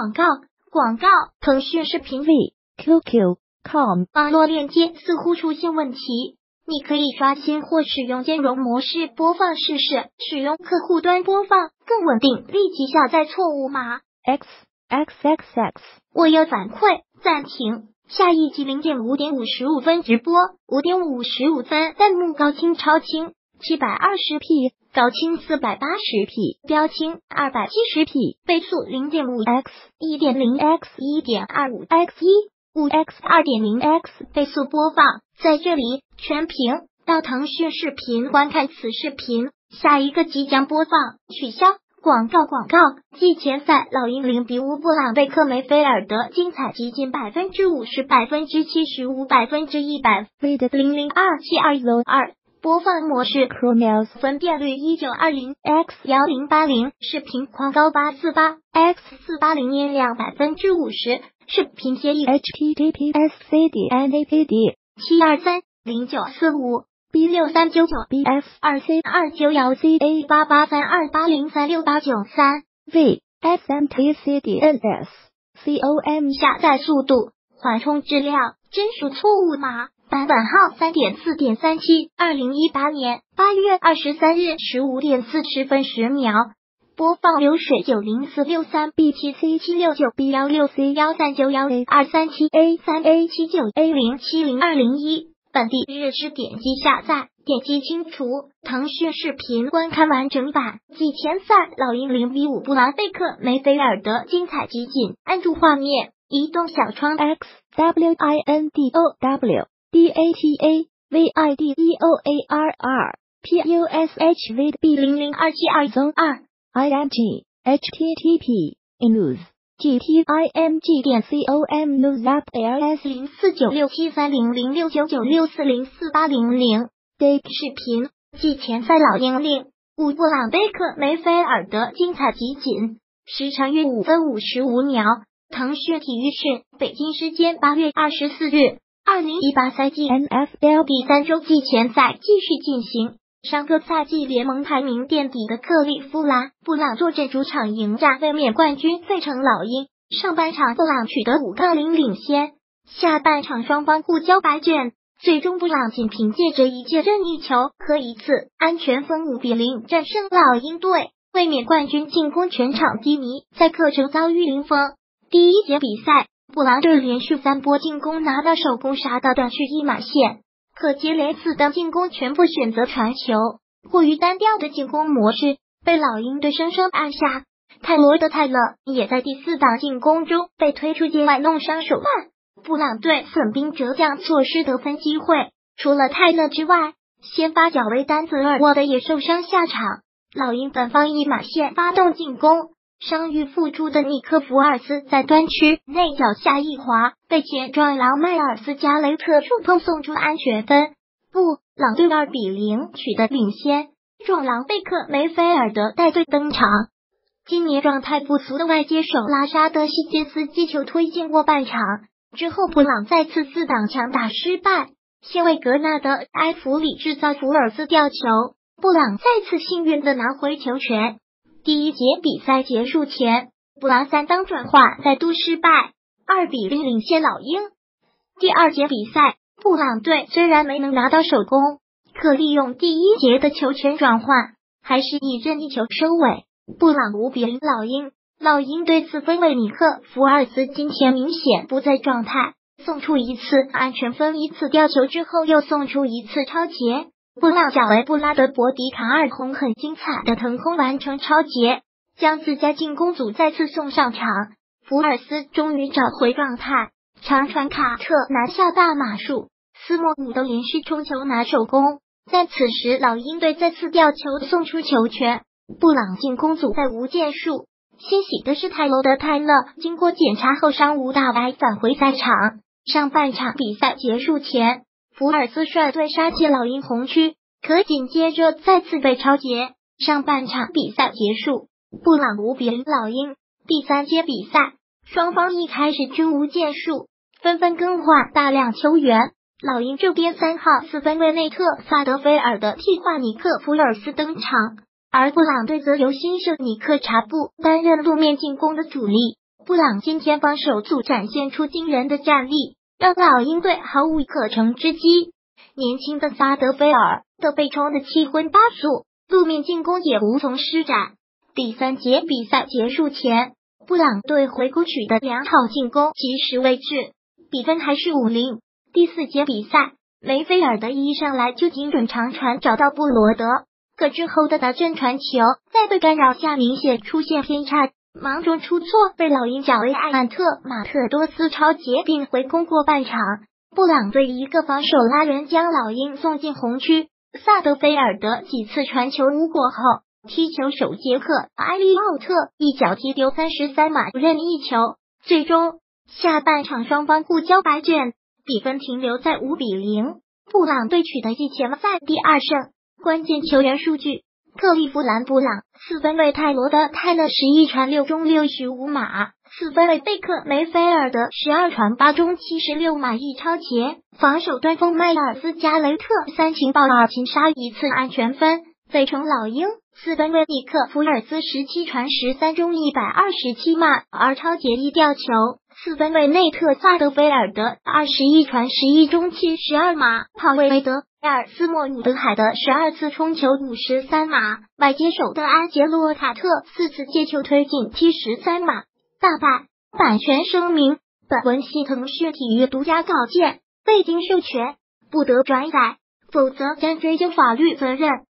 广告，腾讯视频 QQ.com 网络链接似乎出现问题，你可以刷新或使用兼容模式播放试试，使用客户端播放更稳定，立即下载错误码。 XXXX 我要反馈，暂停。下一集5点55分直播，5点55分弹幕高清超清720p，高清480p，标清270p，倍速0.5x 1.0x 1.25x 5x 2.0x 倍速播放。在这里全屏到腾讯视频观看此视频，下一个即将播放，取消。广告，季前赛老鹰0比5布朗贝克梅菲尔德，精彩集锦50%、75%、100%。 Read 0027202播放模式 Chromeos 分辨率1920 x1080，视频框高848 x480音量50%，视频协议 HTTPS/CD/NAPD 7230945 B6399 BF2C291 CA883280368993 V SMTCDNS COM 下载速度，缓冲质量，真属错误码，版本号3.4.37 2018年8月23日15点40分10秒。播放流水90463 BTC769 B16C13910 237A3A79 A0702001。本地日志点击下载，点击清除。腾讯视频观看完整版季前赛老鹰0比5布朗贝克梅菲尔德精彩集锦，按住画面，移动小窗 XWINDOW DATA VIDEOARR PUSH VB0027202 IMG HTTP news GTIMG.com news app LS 049673006996404800 Day 视频季前赛老鹰0布朗贝克梅菲尔德精彩集锦，时长约5分55秒。腾讯体育讯，北京时间8月24日，2018赛季 NFL 第3周季前赛继续进行。上个赛季联盟排名垫底的克利夫兰布朗坐镇主场迎战卫冕冠军费城老鹰。上半场布朗取得5-0领先，下半场双方互交白卷，最终布朗仅凭借着一记任意球和一次安全分5比0战胜老鹰队。卫冕冠军进攻全场低迷，在客场遭遇零封。第一节比赛，布朗队连续3波进攻拿到手攻杀到短距一码线，可接连4档进攻全部选择传球，过于单调的进攻模式被老鹰队生生按下。泰勒也在第4档进攻中被推出界外弄伤手腕，布朗队损兵折将，错失得分机会。除了泰勒之外，先发角维丹泽尔沃德也受伤下场。老鹰本方一码线发动进攻，伤愈复出的尼克福尔斯在端区内脚下一滑，被前撞狼迈尔斯加雷特触碰送出安全分。布朗队2比0取得领先，壮狼贝克梅菲尔德带队登场。今年状态不俗的外接手拉沙德西杰斯击球推进过半场之后，布朗再次4档强打失败，先为格纳德埃弗里制造福尔斯吊球，布朗再次幸运的拿回球权。第一节比赛结束前，布朗3档转化再度失败，2比0领先老鹰。第二节比赛，布朗队虽然没能拿到首攻，可利用第一节的球权转换，还是以任意球收尾。布朗5比0老鹰。老鹰队4分卫尼克福尔斯今天明显不在状态，送出一次安全分，一次吊球之后又送出一次超节。布朗角为布拉德伯迪卡尔洪很精彩的腾空完成超节，将自家进攻组再次送上场。福尔斯终于找回状态，长传卡特拿下大码数，斯莫姆都连续冲球拿首攻。在此时，老鹰队再次吊球送出球权，布朗进攻组再无建树。欣喜的是泰勒经过检查后伤无大碍返回赛场。上半场比赛结束前，福尔斯率队杀进老鹰红区，可紧接着再次被超节。上半场比赛结束，布朗5比0老鹰。第3节比赛，双方一开始均无建树，纷纷更换大量球员。老鹰这边3号4分卫内特萨德菲尔德替换尼克福尔斯登场，而布朗队则由新秀尼克查布担任路面进攻的主力。 布朗今天帮手组展现出惊人的战力，让老鹰队毫无可乘之机。年轻的萨德菲尔德被冲得七荤八素，路面进攻也无从施展。第3节比赛结束前，布朗队回顾取得良好进攻及时位置，比分还是5-0。第4节比赛，梅菲尔德一上来就精准长传找到布罗德，可之后的达阵传球在被干扰下明显出现偏差，忙中出错，被老鹰角 A 安特马特多斯超截并回攻过半场。布朗队一个防守拉人将老鹰送进红区，萨德菲尔德几次传球无果后，踢球手杰克埃利奥特一脚踢丢33码任意球，最终下半场双方互交白卷，比分停留在5-0。布朗队取得季前赛第2胜。关键球员数据：克利夫兰布朗4分卫泰罗德泰勒11传6中65码，4分卫贝克梅菲尔德12传8中76码1超截，防守端锋迈尔斯加雷特3情报2擒杀1次安全分，费城老鹰4分卫尼克福尔斯17传13中127码2超截1吊球，4分卫内特萨德菲尔德21传11中72码跑位德埃尔斯莫伍德海德12次冲球53码，外接手的安杰洛塔特4次接球推进73码。大败。版权声明：本文系腾讯体育独家稿件，未经授权不得转载，否则将追究法律责任。